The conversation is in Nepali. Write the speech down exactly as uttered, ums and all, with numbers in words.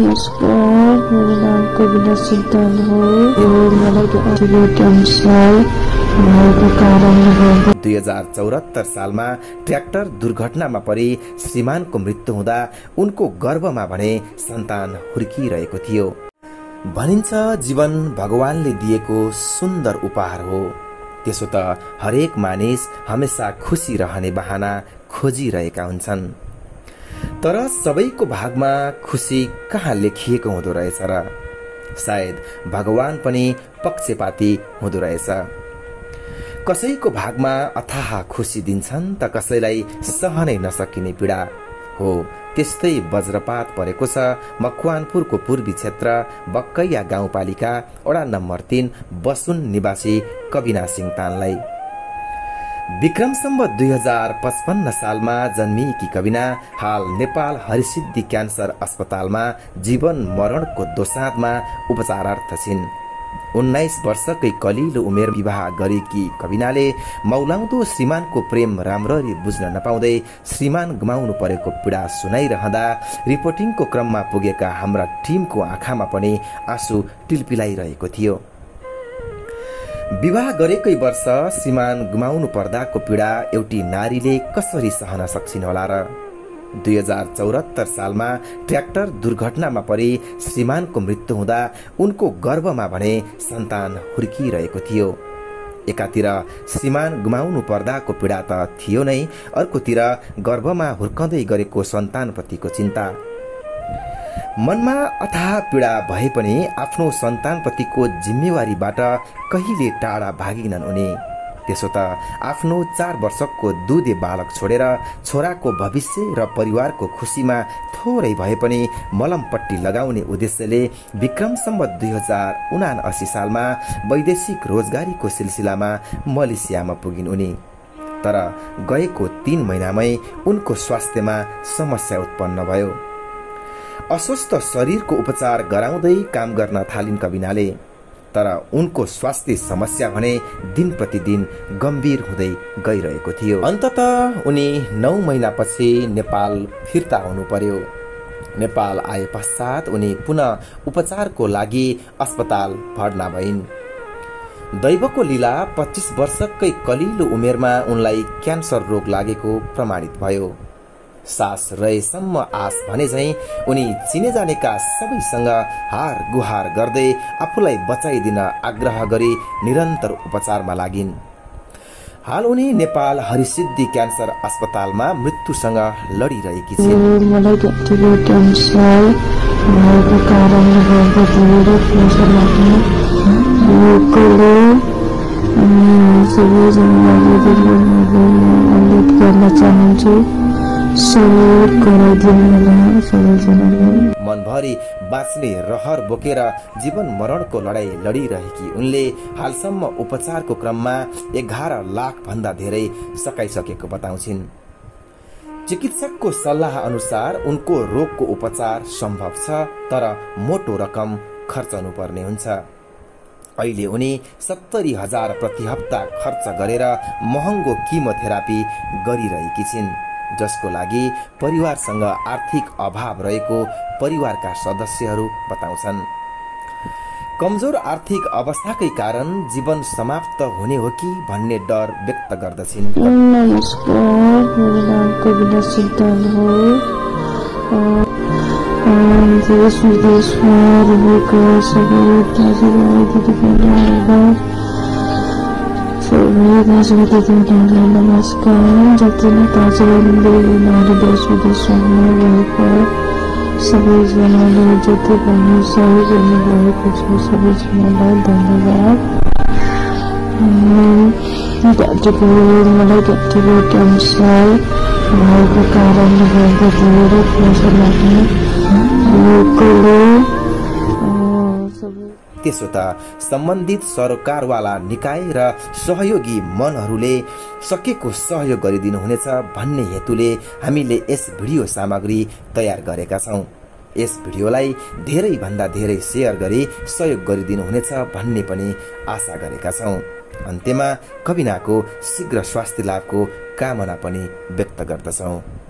नमस्कार, मेरा नाम कविता सुल्तान हो और मलाई कैंसर भएको कारण दुई हजार चौहत्तर सालमा ट्र्याक्टर दुर्घटनामा परि श्रीमानको मृत्यु हुँदा उनको गर्भमा भने सन्तान हुर्किरहेको थियो। भनिन्छ जीवन भगवानले दिएको सुन्दर उपहार हो, त्यसो त हरेक मानिस हमेशा खुसी रहने बहाना खोजिरहेका हुन्छन्। तर सबैको भागमा खुसी कहाँ लेखिएको हुँदो रहेछ र? सायद भगवान पनि पक्षपाती हुँदो रहेछ। कसैको भागमा अथाह खुसी दिन्छन् त कसैलाई सहनै नसकिने पीडा हो। त्यस्तै वज्रपात परेको छ मकवानपुरको पूर्वी क्षेत्र बक्कैया गाउँपालिका वडा नम्बर तीन बसुन निवासी कविना सिंह तानलाई। विक्रम सम्वत दुई हजार पचपन्न सालमा जन्मिएकी कविना हाल नेपाल हरिसिद्धि क्यान्सर अस्पतालमा जीवन मरणको दोसाँधमा उपचारार्थ छिन्। उन्नाइस वर्षकै कलिलो उमेर विवाह गरेकी कविनाले मौलाउँदो श्रीमानको प्रेम राम्ररी बुझ्न नपाउँदै श्रीमान गुमाउनु परेको पीडा सुनाइरहँदा रिपोर्टिङको क्रममा पुगेका हाम्रा टिमको आँखामा पनि आँसु टिलपिलाइरहेको थियो। विवाह गरेकै वर्ष श्रीमान गुमाउनु पर्दाको पीडा एउटी नारीले कसरी सहन सक्छिन् होला र? दुई हजार चौहत्तर सालमा ट्र्याक्टर दुर्घटनामा परि श्रीमानको मृत्यु हुँदा उनको गर्भमा भने सन्तान हुर्किरहेको थियो। एकातिर श्रीमान गुमाउनु पर्दाको पीडा त थियो नै, अर्कोतिर गर्भमा हुर्कँदै गरेको सन्तानप्रतिको चिन्ता। मनमा अथाह पीडा भए पनि आफ्नो सन्तानप्रतिको जिम्मेवारीबाट कहिले टाढा भागिनन् उनी। त्यसो त आफ्नो चार वर्षको दुधे बालक छोडेर छोराको भविष्य र परिवारको खुसीमा थोरै भए पनि मलमपट्टी लगाउने उद्देश्यले विक्रम सम्वत दुई हजार उनासी सालमा वैदेशिक रोजगारीको सिलसिलामा मलेसियामा पुगिन् उनी। तर गएको तीन महिनामै उनको स्वास्थ्यमा समस्या उत्पन्न भयो। अस्वस्थ शरीरको उपचार गराउँदै काम गर्न थालिन् कविनाले। तर उनको स्वास्थ्य समस्या भने दिन प्रतिदिन गम्भीर हुँदै गइरहेको थियो। अन्ततः उनी नौ महिनापछि नेपाल फिर्ता हुनु पर्यो। नेपाल आए पश्चात उनी पुनः उपचारको लागि अस्पताल भर्ना भइन्। दैवको लीला पच्चीस वर्षकै कलिलो उमेरमा उनलाई क्यान्सर रोग लागेको प्रमाणित भयो। सास रहेसम्म आस भने झैं उनी चिने जानेका सबैसँग हार गुहार गर्दै आफूलाई बचाइदिन आग्रह गरी निरन्तर उपचारमा लागिन्। हाल उनी नेपाल हरिसिद्धि क्यान्सर अस्पतालमा मृत्युसँग लडिरहेकी छिन्। मलाई क्यान्सर भएको कारणले गर्दा क्यान्सर लाग्ने भएकोले अनि सबैजनालाई अनुरोध गर्न चाहन्छु। मनभरि बाँच्ने रहर बोकेर जीवन मरणको लडाई लडिरहेकी उनले हालसम्म उपचारको क्रममा एघार लाख भन्दा धेरै सकाइसकेको बताउँछिन्। चिकित्सकको सल्लाह अनुसार उनको रोगको उपचार सम्भव छ, तर मोटो रकम खर्चनु पर्ने हुन्छ। अहिले उनी सत्तरी हजार प्रति हप्ता खर्च गरेर महँगो किमोथेरापी गरिरहेकी छिन्, जसको लागि परिवारसँग आर्थिक अभाव रहेको परिवारका सदस्यहरू बताउँछन्। कमजोर आर्थिक अवस्थाकै कारण जीवन समाप्त हुने हो कि भन्ने डर व्यक्त गर्दछिन्। नमस्कार, मेरो नाम कविता सुल्तान हो। देश विदेशमा रहेका सबै दाजुभाइ दिदीबहिनीहरूलाई नमस्कार। जति नै दाजुभाइले उनीहरू देश विदेशमा रहेका सबैजनाले जति पनि सहयोग गर्नुभएको छ सबैजनालाई धन्यवाद। मलाई क्यान्सर भएको कारणले गर्दा धेरै क्यान्सर लाग्ने भएकोले त्यसो त सम्बन्धित सरकारवाला निकाय र सहयोगी मनहरूले सकेको सहयोग गरिदिनु हुनेछ भन्ने हेतुले हामीले यस भिडियो सामग्री तयार गरेका छौं। यस भिडियोलाई धेरै भन्दा धेरै शेयर गरी सहयोग गरिदिनु हुनेछ भन्ने पनि आशा गरेका छौं। अन्त्यमा कविनाको शीघ्र स्वास्थ्य लाभको कामना पनि व्यक्त गर्दछौं।